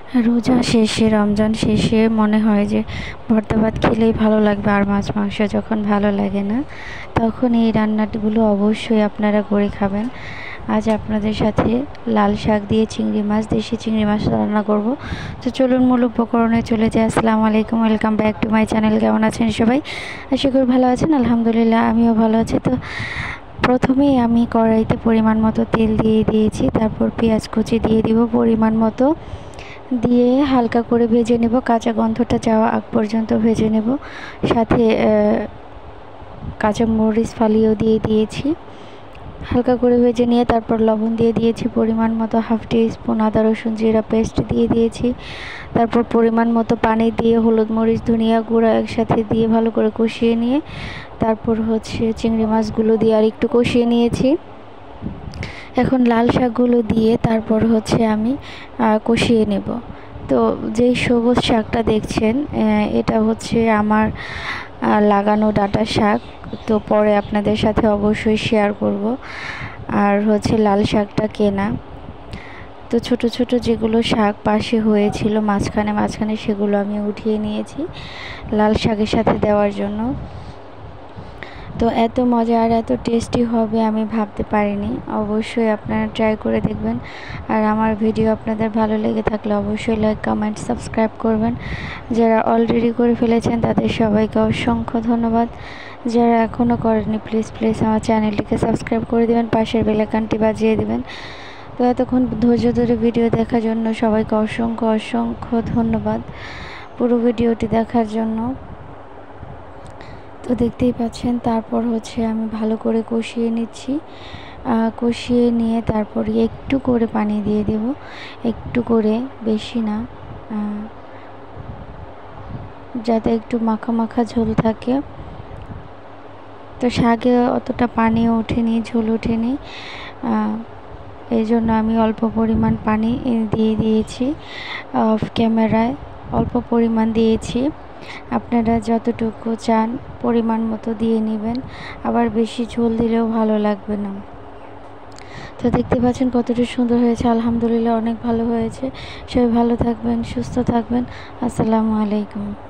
রোজা শেষে, রমজান শেষে মনে হয় যে ভর্তা ভাত খেলেই ভালো লাগবে, আর মাছ মাংস যখন ভালো লাগে না তখন এই রান্নাগুলো অবশ্যই আপনারা করে খাবেন। আজ আপনাদের সাথে লাল শাক দিয়ে চিংড়ি মাছ, দেশি চিংড়ি মাছ রান্না করব। তো চলুন মূল উপকরণে চলে যাই। আসসালামু আলাইকুম, welcome back to my channel. কেমন আছেন সবাই? আশা করি ভালো আছেন। আলহামদুলিল্লাহ আমিও ভালো আছি। তো প্রথমেই আমি কড়াইতে পরিমাণ মতো তেল দিয়ে দিয়েছি, তারপর পেঁয়াজ কুচি দিয়ে দিব পরিমাণ মতো, দিয়ে হালকা করে ভেজে নেব, কাঁচা গন্ধটা যাওয়া আগ পর্যন্ত ভেজে নেব। সাথে কাঁচা মরিচ ফালিয়েও দিয়ে দিয়েছি। হালকা করে ভেজে নিয়ে তারপর লবণ দিয়ে দিয়েছি পরিমাণ মতো, হাফ টি স্পুন আদা রসুন জিরা পেস্ট দিয়ে দিয়েছি। তারপর পরিমাণ মতো পানি দিয়ে হলুদ মরিচ ধনিয়া গুঁড়া একসাথে দিয়ে ভালো করে কষিয়ে নিয়ে তারপর চিংড়ি মাছগুলো দিয়ে আর একটু কষিয়ে নিয়েছি। এখন লাল শাকগুলো দিয়ে তারপর আমি কষিয়ে নেব। তো যেই সবুজ শাকটা দেখছেন, এটা আমার লাগানো ডাঁটা শাক। তো পরে আপনাদের সাথে অবশ্যই শেয়ার করব। আর লাল শাকটা কেনা। তো ছোট ছোট যেগুলো শাক পাশে হয়েছিল মাঝখানে মাঝখানে, সেগুলো আমি উঠিয়ে নিয়েছি লাল শাকের সাথে দেওয়ার জন্য। তো এত মজা আর এত টেস্টি হবে আমি ভাবতে পারিনি। অবশ্যই আপনারা ট্রাই করে দেখবেন। আর আমার ভিডিও আপনাদের ভালো লেগে থাকলে অবশ্যই লাইক কমেন্ট সাবস্ক্রাইব করবেন। যারা অলরেডি করে ফেলেছেন তাদের সবাইকে অসংখ্য ধন্যবাদ। যারা এখনও করেননি প্লিজ প্লিজ আমার চ্যানেলটিকে সাবস্ক্রাইব করে দেবেন, পাশের বেল আইকনটি বাজিয়ে দেবেন। তো এতক্ষণ ধৈর্য ধরে ভিডিও দেখার জন্য সবাইকে অসংখ্য অসংখ্য ধন্যবাদ পুরো ভিডিওটি দেখার জন্য। তো দেখতেই পাচ্ছেন, তারপর আমি ভালো করে কষিয়ে নিচ্ছি। কষিয়ে নিয়ে তারপর একটু করে পানি দিয়ে দেব, একটু করে, বেশি না, যাতে একটু মাখা মাখা ঝোল থাকে। তো শাকে অতটা পানিও ওঠেনি, ঝোল ওঠেনি, এই জন্য আমি অল্প পরিমাণ পানি দিয়ে দিয়েছি। অফ ক্যামেরায় অল্প পরিমাণ দিয়েছি। আপনারা যতটুকু চান পরিমাণ মতো দিয়ে নেবেন, আবার বেশি ঝোল দিলেও ভালো লাগবে না। তো দেখতে পাচ্ছেন কতটা সুন্দর হয়েছে। আলহামদুলিল্লাহ অনেক ভালো হয়েছে। সবাই ভালো থাকবেন, সুস্থ থাকবেন। আসসালামু আলাইকুম।